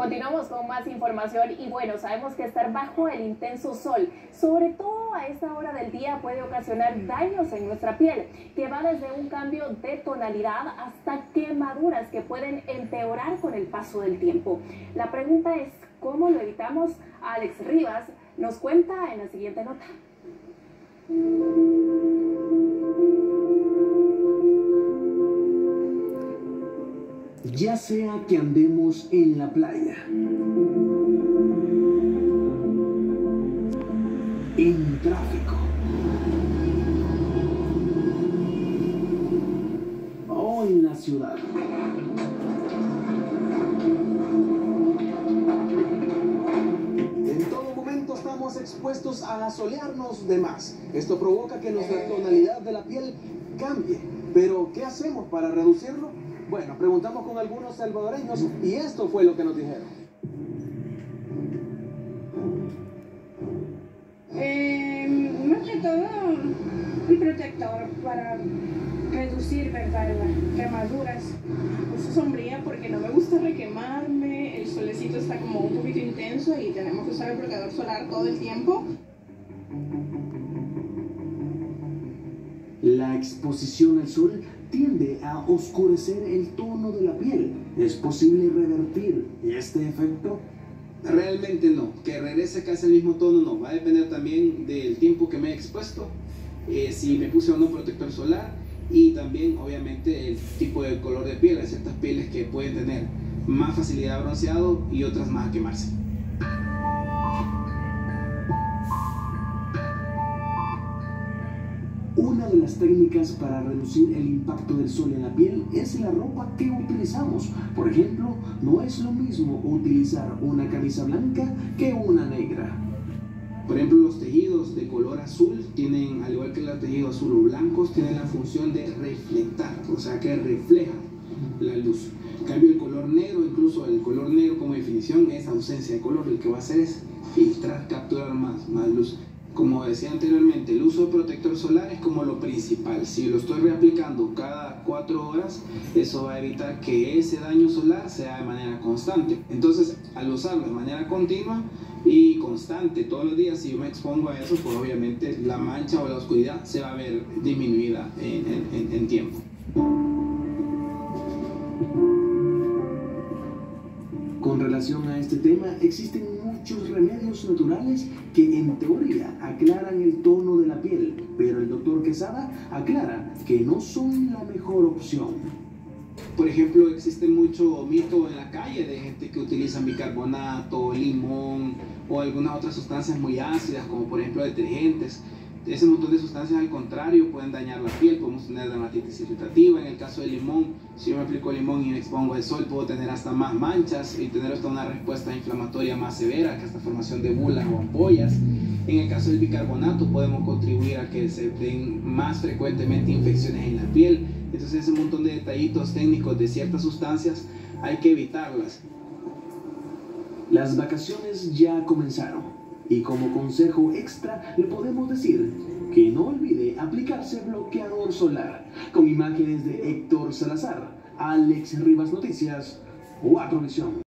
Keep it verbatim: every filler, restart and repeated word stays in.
Continuamos con más información y bueno, sabemos que estar bajo el intenso sol, sobre todo a esta hora del día, puede ocasionar daños en nuestra piel, que va desde un cambio de tonalidad hasta quemaduras que pueden empeorar con el paso del tiempo. La pregunta es, ¿cómo lo evitamos? Alex Rivas nos cuenta en la siguiente nota. Ya sea que andemos en la playa, en tráfico o en la ciudad, en todo momento estamos expuestos a asolearnos de más. Esto provoca que nuestra tonalidad de la piel cambie. Pero, ¿qué hacemos para reducirlo? Bueno, preguntamos con algunos salvadoreños y esto fue lo que nos dijeron. Eh, más que todo, un protector para reducir, ¿verdad?, las quemaduras. Uso sombría porque no me gusta requemarme, el solecito está como un poquito intenso y tenemos que usar el bloqueador solar todo el tiempo. La exposición al sol tiende a oscurecer el tono de la piel. ¿Es posible revertir este efecto? Realmente no, que regrese casi al mismo tono no, va a depender también del tiempo que me he expuesto, eh, si me puse o no protector solar y también obviamente el tipo de color de piel. Hay ciertas pieles que pueden tener más facilidad de bronceado y otras más a quemarse. Una de las técnicas para reducir el impacto del sol en la piel es la ropa que utilizamos. Por ejemplo, no es lo mismo utilizar una camisa blanca que una negra. Por ejemplo, los tejidos de color azul tienen, al igual que los tejidos azul o blancos, tienen la función de reflectar, o sea que reflejan la luz. En cambio, el color negro, incluso el color negro como definición es ausencia de color, el que va a hacer es filtrar, capturar más, más luz. Como decía anteriormente, el uso de protector solar es como lo principal. Si lo estoy reaplicando cada cuatro horas, eso va a evitar que ese daño solar sea de manera constante. Entonces, al usarlo de manera continua y constante todos los días, si yo me expongo a eso, pues obviamente la mancha o la oscuridad se va a ver disminuida en, en, en tiempo. Con relación a este tema, existen muchos remedios naturales que en teoría aclaran el tono de la piel, pero el doctor Quesada aclara que no son la mejor opción. Por ejemplo, existe mucho mito en la calle de gente que utiliza bicarbonato, limón o algunas otras sustancias muy ácidas, como por ejemplo detergentes. Ese montón de sustancias, al contrario, pueden dañar la piel. Podemos tener dermatitis irritativa. En el caso del limón, si yo me aplico limón y me expongo al sol, puedo tener hasta más manchas y tener hasta una respuesta inflamatoria más severa, que hasta formación de bulas o ampollas. En el caso del bicarbonato, podemos contribuir a que se den más frecuentemente infecciones en la piel. Entonces, ese montón de detallitos técnicos de ciertas sustancias hay que evitarlas. Las vacaciones ya comenzaron. Y como consejo extra le podemos decir que no olvide aplicarse bloqueador solar. Con imágenes de Héctor Salazar, Alex Rivas Noticias, cuatro Visión.